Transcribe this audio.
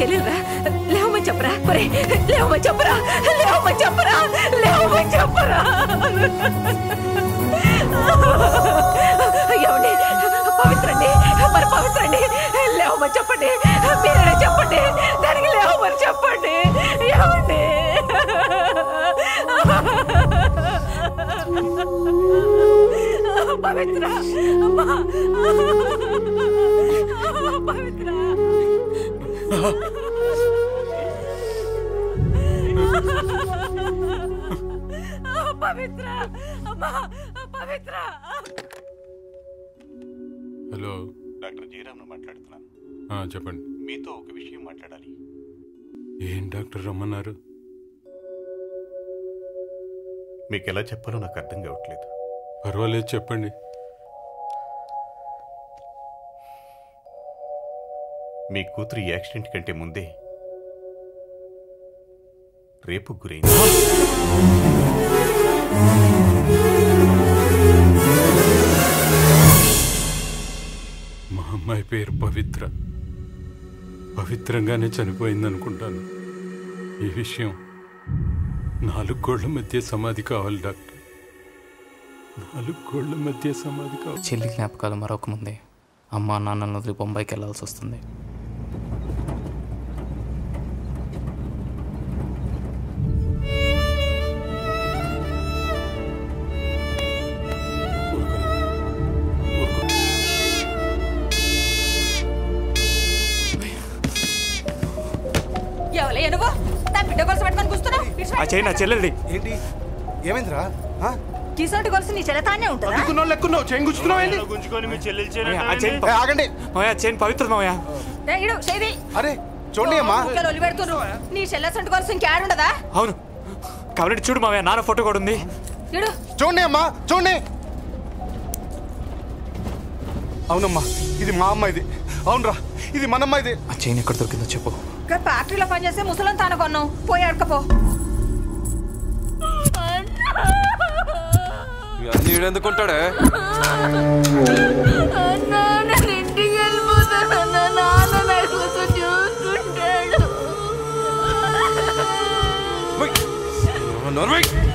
చెల్లెలరా, లేవమని చెప్పరా, లేవమని చెప్పరా, లేవమని చెప్పరా, లేవమని చెప్పరా. ఏమండి పవిత్రండి, మరి పవిత్రండి, లేవమని చెప్పండి, మీరే చెప్పండి, దానికి లేవమని చెప్పండి. ఏమండి పవిత్ర, అమ్మా పవిత్ర, పవిత్ర, అమ్మా పవిత్ర. హలో, డాక్టర్ జయరామ్ను మాట్లాడుతున్నాను. చెప్పండి. మీతో ఒక విషయం మాట్లాడాలి. ఏం డాక్టర్ రమ్మన్నారు? మీకు ఎలా చెప్పాలో నాకు అర్థం కావట్లేదు. పర్వాలేదు, చెప్పండి. మీ కూతురు ఈ యాక్సిడెంట్ కంటే ముందే రేపు గురైంది. మా అమ్మాయి పేరు పవిత్ర. పవిత్రంగానే చనిపోయింది అనుకుంటాను. ఈ విషయం 4 గోళ్ల మధ్య సమాధి కావాలి డాక్టర్. 4 గోళ్ల మధ్య సమాధి కావాలి. చెల్లి జ్ఞాపకాలు మరొక ముందే అమ్మా నాన్నలను వదిలి బొంబాయికి వెళ్ళాల్సి వస్తుంది. నా చెల్లెల్ది. ఏంటి ఏమైందిరా? కిసోటి గొలుసు నీ చెల్లెతానే ఉంటుందా? ఆగండి. చైన్ పవిత్ర మావయ్య. అరే చూడండి అమ్మా, నీ చెల్లెసంటి గొలుసు ఇంకేడుండదా? అవును, కాబట్టి చూడు మావయ్య, నాన్న ఫోటో కూడా ఉంది. చూడండి అమ్మా, చూడండి. అవునమ్మా, ఇది మా అమ్మాయిది. అవునరా, ఇది మన అమ్మాయిది. ఆ చైన్ ఎక్కడ దొరికిందో చెప్పు. ఫ్యాక్టరీలో పనిచేసే ముసలం తాను కొన్నావు, పోయి అడకపో. అన్ని ఎందుకుంటాడే? ఇంటికి వెళ్ళిపోతాను, నాన్న నా కోసం చూసుకుంటాడు.